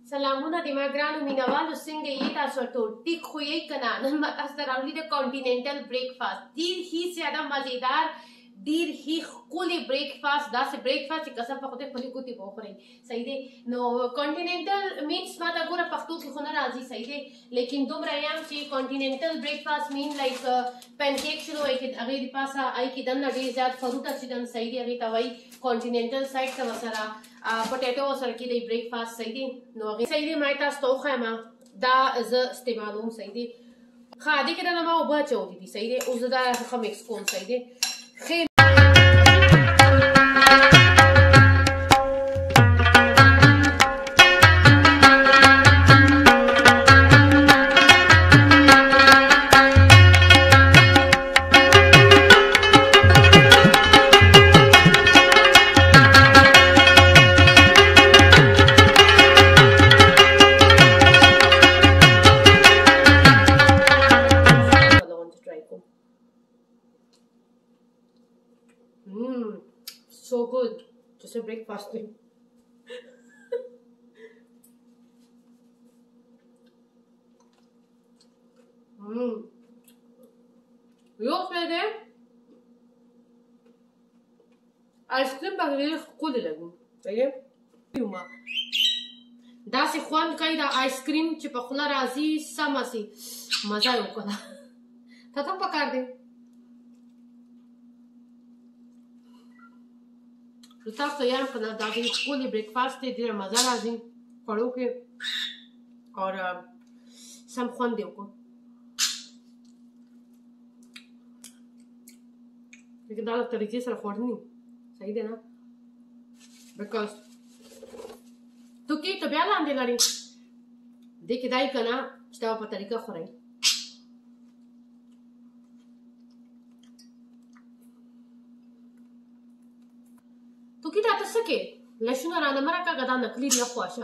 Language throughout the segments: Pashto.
سلامونه د ما ګرانو مینوالو څنګه یې تاسو ټول ټیک خو یې کنه نن ما تاسو ته راوړي د کانټیننټل بریکفاسټ ډیر هی زیاده مزیدار ډیر هی ښکلی بریکفاسټ داسې بریکفاسټ چې قسم په خدای خپلې ګوتې به وخورئ صحیح دی نو کانټیننټل مینس ما ته ګوره پښتو کې خو نه راځي صحیح دی لیکن دومره یم چې کانټیننټل بریکفاسټ مین لایک پینکیک شروع وایي چې هغې د پاسه هغې کې دننه ډېر زیات فروټ اچېدن صحیح دی هغې ته وایي کانټیننټل سایډ ته ورسره پټیټو سره کې دی بریکفاسټ صحیح دی نو هغې صحیح دی ما یې تاسو ته وښیم دا زه استعمالوم صحیح دی ښه دې کې دننه ما اوبه اچولي دي صحیح دی اوس زه دا ښه مکس کوم صحیح دی ښې so good. Just a breakfast thing. You said it. Ice cream bagay cool lagu. Right? Yuma. Da se khwan kai da ice cream چې په خوله راځي سم سي مزه یې وکړه ته هم پکار دی تاسو ته یم که نه دا ډېر ښکلی بریکفاسټ دی ډېره مزه راځي خوړو کې اور سم خوند یې وکړو لیکن دا له طریقې سره خوړني صحیح دی نه بیکاز توکي ته بیا لاندې لري دې کې دا یې که نه چې دا په طریقه خورئ توکی دا تسکه لشونه رانه مرکه غدا نقلی دی خواشه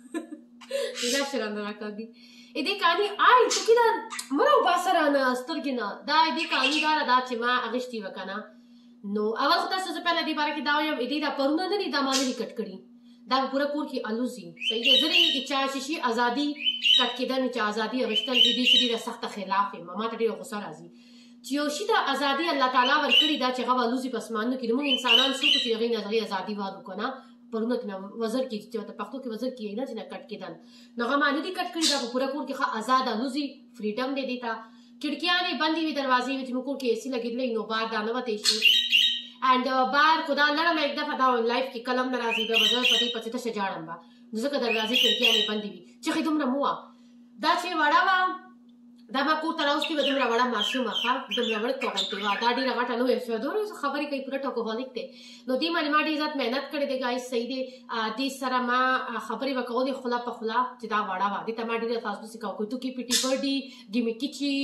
دا شرانه راکاږي اې دې کانی آی توکی دا مرو باسرانه سترګینا دا دې کانی دا چې ما اغشتي وکنه نو اول خو تاسو په لدی بار کې دا یم دې دا پرونه نه دي دا مالې کټ کړي دا پورا کور کې الوزي صحیح دی زری چې چا شي ازادي کټ کېدل چې ازادي اغشتل دې شي د سخت خلاف ما ته ډېر غوسه راځي چې یو شي د ازادي الله تعالی ورکړي دا چې هغه الوزي په اسمانو کې موږ انسانان څوک چې هغې نه هغې ازادي وار وکړو پرونه کې نه وزر کې چې ورته پښتو کې وزر کېږي نه چې نه کټ کېدل نو هغه ما نه دي کټ کړي دا په پوره کور کې ښه ازاد الوزي فریډم دی دې ته کړکیانې بندې وي دروازې وي چې موږ کور کې اے سي لګېدلی نو بار دا نه وتی شي اینډ بار خو دا لړم یک دفعه دا لایف کې کلم نه راځي بیا به زه په دې پسې تشه جاړم به نو ځکه دروازې کړکیانې بندې وي چې ښې دومره مو وه دا چې وړه وه دا ما کور ته راوستې وه دومره وړه ماشومه ښه دومره وړ غوندې وه دا ډېره غټه لویه شوه دومره خبرې کوي پوره ټوکوهولیک دی نو دې باندې ما ډېر زیات محنت کړی دی ګایز صحیح دی دې سره ما خبرې به کولې خوله په خوله چې دا وړه وه دې ته ما ډېر الفاظ پسې کوه توکي پیټي برډي ګیمي کچي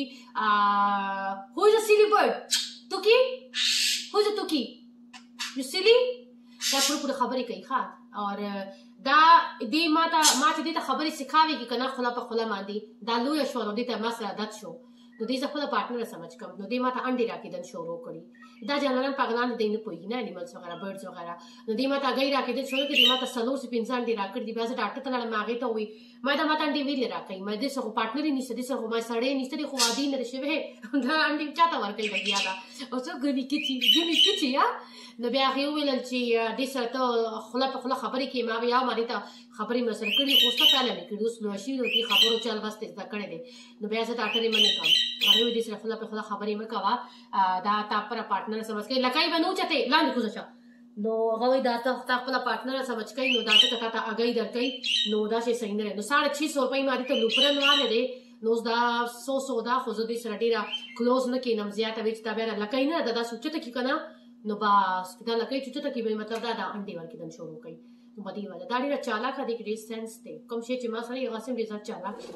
هو از ا سیلی برډ توکي هو از ا توکي یو سیلی دا پوره خبرې کوي ښه اور دا دې ما چې دې ته خبرې سکھاوي که نه خوله په خوله باندې دا لویه شوه نو دې ته ما سره عادت شو نو دې زه خپله پارټنره سمجھ کړم نو دې ما ته انډې راکېدل شروع کړي دا جانوران په هغه دی نه پوهېږي نه انیملز وغیره برډز وغیره نو دې ما ته هګۍ راکېدل شروع کړي دې ما ته څلور چې پنځه انډې راکړي دي بیا زه ډاکټر ته لاړم هغې ته ووایي ما دا ما ته انډې ویلې راکوي ما دې سره خو پارټنر یې نشته دې سره خو ما سړی نشته دې خو عادي نه دی شوی دا انډې چا ته ورکوي لګیا ده او څه ګنې کچي یا نو بیا هغې وویلل چې دې سره ته خوله په خوله خبرې کوې ما بیا ما دې ته خبرې مې سره کړي خو اوس ته کاله مې کړي اوس نو شي نو دې خبرو چل بس ته زده کړی دی نو بیا زه ډاکټر یې منې کوم هغې وایي دې سره خوله په خوله خبرې مه کوه دا تا خپله پارټنر سمجھ کوي لکۍ به نه اوچتې لاندې کوزه شه نو هغه وایي دا ته تا خپله پارټنر سمجھ کوي نو دا ځکه تا ته هګۍ درکوي نو دا شی صحیح نه دی نو 650 روپۍ ما دې ته لوپرن واله دی نو اوس دا 100 دا خو زه دې سره ډېره کلوز نه کښېنم زیاته وي چې دا بیا لکۍ نه ده داسې اوچته کړي که نه نو بس دا لکۍ چې اوچته کړي مطلب دا انډې ورکېدل شروع کوي نو بدې واله دا ډېره چالاکه دی کې ډېر سینس دی کوم شی چې ما سره یې هغسې هم ډېر زیات چالاک شي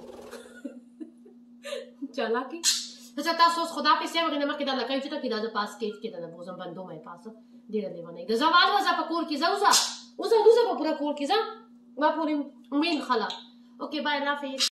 چالاکي अच्छा तاسو اوس خدا په سیمه نه مخکې دا لکۍ چې تکي دا ز پاس کې کې دا بوزم بندو مې پاسه ډېر لیونه د زوال وځه په کور کې زوزه اوسه دوزه په پورا کور کې ځه ما پورې مين خلا اوکې بای الله حافظ